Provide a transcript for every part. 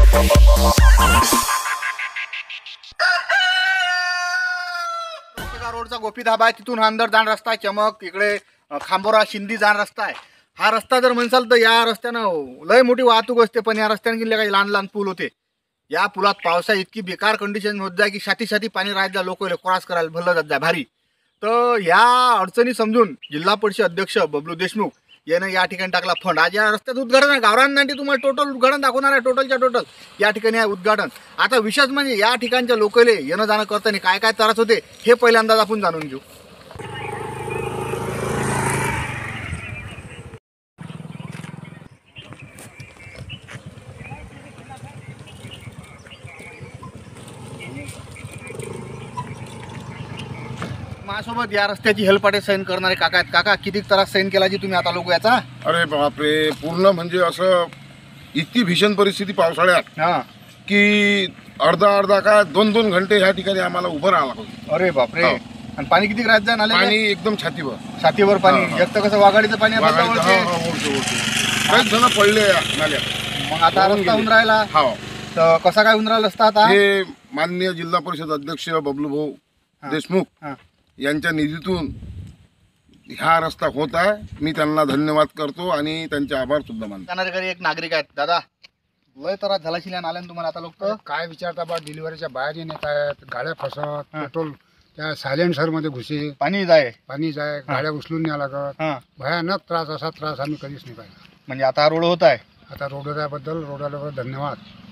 रोडचा गोपी धाबा आहे, तिथून अंदर जाण रस्ता आहे. चमक इकडे खांबोरा शिंदी जाण रस्ता आहे. हा रस्ता जर म्हणसाल तर या रस्त्यानं लय मोठी वाहतूक असते, पण या रस्त्याने गेले काही लहान लहान पूल होते. या पुलात पावसा इतकी बेकार कंडिशन होत जाय की छाती पाणी राहत जा, लोक क्रॉस करायला भरलं जात जाय भारी. तर या अडचणी समजून जिल्हा परिषद अध्यक्ष बबलू देशमुख यानं या ठिकाणी टाकला फंड. आज या रस्त्यात उद्घाटन आहे. गावरांसाठी तुम्हाला टोटल उद्घाटन दाखवणार आहे. टोटल या ठिकाणी आहे उद्घाटन. आता विशेष म्हणजे या ठिकाणच्या लोकले येणं जाणं करताना काय काय त्रास होते हे पहिल्यांदाच आपण जाणून घेऊ. माझ्यासोबत या रस्त्याची हेल्पाटे सहन करणारे काका आहेत. काका किती त्रास सहन केला जी तुम्ही आता लोक याचा? अरे बापरे, पूर्ण म्हणजे असं इतकी भीषण परिस्थिती पावसाळ्यात की अर्धा काय 2-2 घंटे ह्या ठिकाणी आम्हाला उभं राहावं लागतं. अरे बापरे. आणि पाणी किती राहत जाय नाले? पाणी एकदम छातीवर पाणी. एक तर कसं वाघाडीचं पाणी काहीच जण पडले नाल्यात. मग आता रस्ता होऊन राहिला. तर कसा काय होऊन राहिला रस्ता आता? हे माननीय जिल्हा परिषद अध्यक्ष बबलू भाऊ देशमुख यांच्या निधीतून हा रस्ता होत आहे. मी त्यांना धन्यवाद करतो आणि त्यांचे आभार सुद्धा मानतो. जाणारे घरी एक नागरिक आहेत. दादा लय त्रास झाला शिल्या नाल्यान तुम्हाला आता? लोक काय विचारता बा, डिलिव्हरीच्या बाहेर येत आहेत, गाड्या फसत, पेट्रोल त्या सायलेन्सर मध्ये घुसे, पाणी जाय गाड्या उचलून न्याय लागत. भयानक त्रास, असा त्रास आम्ही कधीच नाही पाहिला. म्हणजे आता रोड होत आहे. आता रोड त्याबद्दल रोडाला धन्यवाद.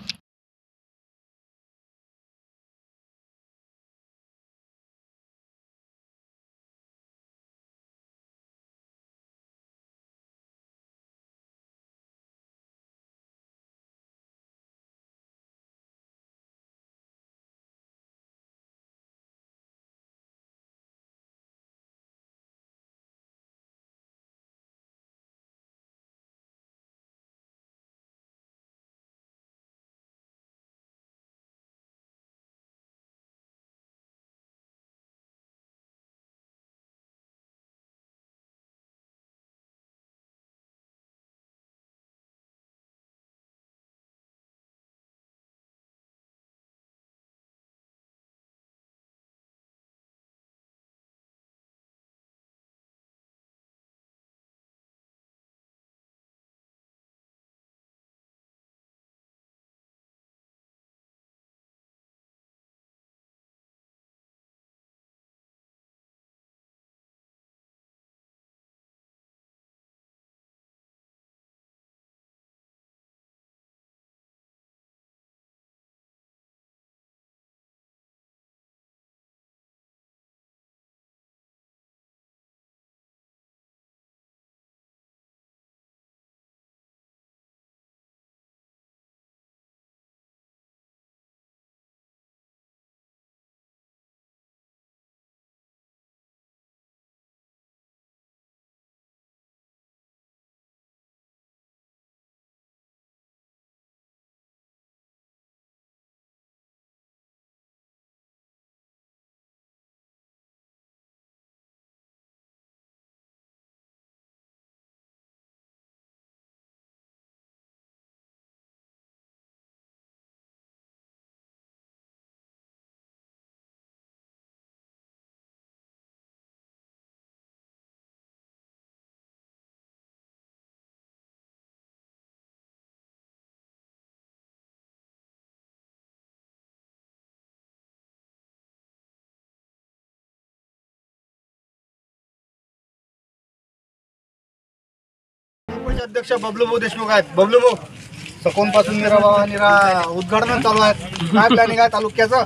अध्यक्ष बबलू भाऊ देशमुख आहेत. बबलू भाऊ, सकोन पासून निरा उद्घाटन चालू आहे. काय प्लॅनिंग आहे तालुक्याचं?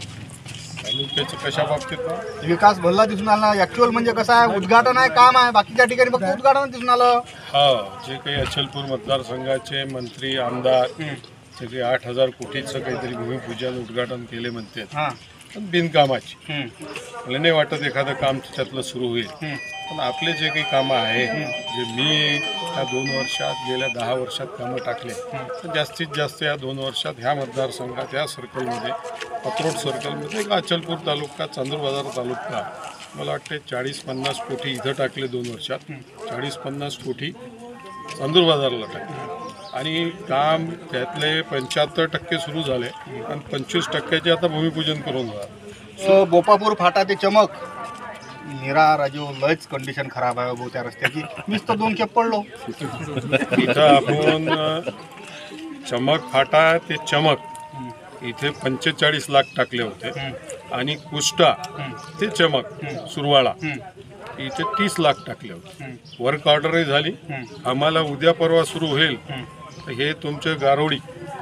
कशा बाबतीत विकास भल्ला दिसून आला. ऍक्च्युअल म्हणजे कसं आहे, उद्घाटन आहे, काम आहे, बाकीच्या ठिकाणी फक्त उद्घाटन दिसून आलं. जे काही अचलपूर मतदारसंघाचे मंत्री आमदार ते काही 8,000 कोटीचं काहीतरी भूमिपूजन उद्घाटन केले म्हणतात, पण बिनकामाची. मला नाही वाटत एखादं काम त्याच्यातलं सुरू होईल. पण आपले जे काही कामं आहे, जे मी ह्या 2 वर्षात गेल्या 10 वर्षात कामं टाकले, तर जास्तीत जास्त या 2 वर्षात ह्या मतदारसंघात या सर्कलमध्ये, पत्रोड सर्कलमध्ये, अचलपूर तालुका, चांदूरबाजार तालुका, मला वाटते 40-50 कोटी इथं टाकले 2 वर्षात. 40-50 कोटी चांदूरबाजारला टाकले. आणि काम त्यातले 75% सुरू झाले आणि 25% आता भूमिपूजन करून झालं. बोपापूर फाटा ते चमक नीरा राजू लयच कंडिशन खराब आहे भाऊ त्या रस्त्याची. मीच तर 2 खेप पडलो. इथं आपण चमक फाटा ते चमक इथे 45 लाख टाकले होते आणि कुष्टा ते चमक सुरवाळा इथे 30 लाख टाकले होते. वर्क ऑर्डरही झाली. आम्हाला उद्या परवा सुरू होईल. तर हे तुमचे गारोडी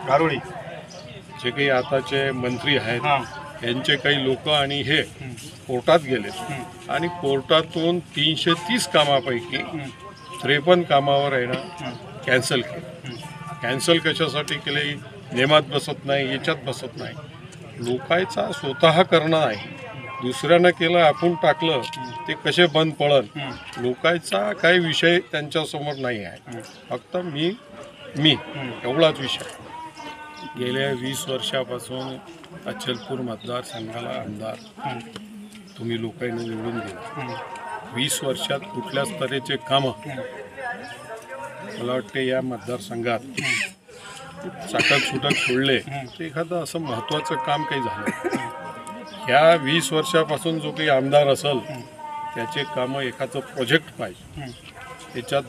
जे काही आताचे मंत्री आहेत यांचे काही लोक आणि हे कोर्टात गेले आणि कोर्टातून 330 कामापैकी 53 कामावर आहे ना कॅन्सल केलं. कॅन्सल कशासाठी केले? नेमात बसत नाही, याच्यात बसत नाही. लोकांचा स्वतः करणं नाही, दुसऱ्यानं केलं आपण टाकलं ते कसे बंद पडल लोकांचा काही विषय त्यांच्यासमोर नाही आहे. फक्त मी एवढाच विषय. गेल्या 20 वर्षापासून अचलपूर मतदारसंघाला आमदार तुम्ही लोकांनी निवडून दिले. 20 वर्षात कुठल्याच तऱ्हेचे कामं मला वाटते या मतदारसंघात चाटक सुटक सोडले तर एखादं असं महत्त्वाचं काम काही झालं. ह्या 20 वर्षापासून जो काही आमदार असेल त्याचे कामं एखादं प्रोजेक्ट पाहिजे. त्याच्यात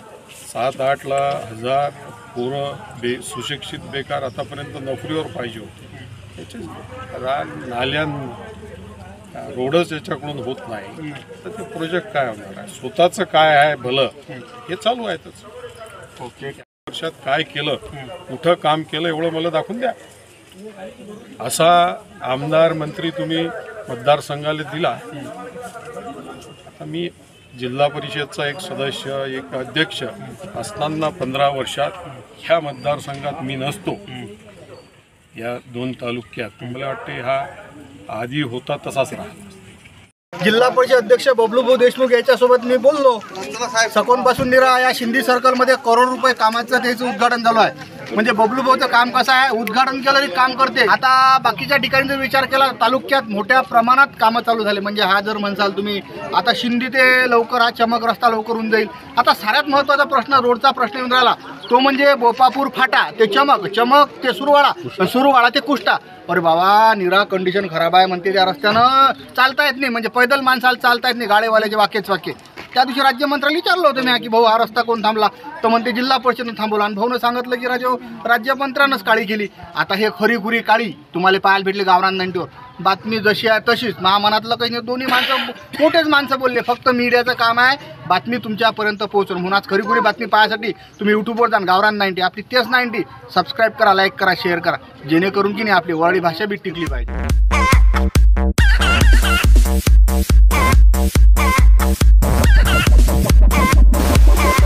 7-8 पोरं सुशिक्षित बेकार आतापर्यंत नोकरीवर पाहिजे होते. त्याचे नाल्या रोडच याच्याकडून होत नाही तर ते प्रोजेक्ट काय होणार आहे? स्वतःचं काय आहे भलं हे चालू आहेतच. ओके. वर्षात काय केलं, कुठं काम केलं एवढं मला दाखवून द्या. असा आमदार मंत्री तुम्ही मतदारसंघाला दिला. आता मी जिल्हा परिषदचा एक सदस्य, एक अध्यक्ष असताना 15 वर्षात ह्या मतदारसंघात मी नसतो. या 2 तालुक्यात मला वाटते हा आधी होता तसाच राहिला. जिल्हा परिषद अध्यक्ष बबलूभाऊ देशमुख याच्यासोबत मी बोललो. सकोनपासून नीरा या शिंदी सर्कलमध्ये करोड रुपये कामाचं त्याचं उद्घाटन झालं आहे. म्हणजे बबलूभाऊचं काम कसं आहे, उद्घाटन केलं तरी काम करते. आता बाकीच्या ठिकाणी जर विचार केला तालुक्यात मोठ्या प्रमाणात कामं चालू झाले. म्हणजे हा जर म्हणसाल तुम्ही आता शिंदी ते लवकर हा चमक रस्ता लवकर होऊन जाईल. आता सगळ्यात महत्त्वाचा प्रश्न रोडचा प्रश्न येऊन राहिला तो म्हणजे बोपापूर फाटा ते चमक ते सुरवाळा ते कुष्टा. अरे बाबा नीरा कंडिशन खराब आहे म्हणते. त्या रस्त्यानं चालता येत नाही. म्हणजे पैदल माणसाला चालता येत नाही. गाडेवाल्याचे वाक्य. त्या दिवशी राज्यमंत्र्यांनी विचारलं होतं मी की भाऊ हा रस्ता कोण थांबला? तर म्हणते जिल्हा परिषदेनं थांबवला. आणि भाऊनं सांगितलं की राज्यमंत्र्यांनाच काळी केली. आता हे खरीखुरी काळी तुम्हाला पाहायला भेटली गावरान 90वर. बातमी जशी आहे तशीच महामनातलं काही नाही. दोन्ही मोठेच माणसं बोलले. फक्त मीडियाचं काम आहे बातमी तुमच्यापर्यंत पोहोचवणं. म्हणून आज खरीखुरी बातमी पाहण्यासाठी तुम्ही यूट्यूबवर जा. गावरान 90 आपली तेच 90. सबस्क्राईब करा, लाईक करा, शेअर करा जेणेकरून की नाही आपली वराडी भाषा बी टिकली पाहिजे.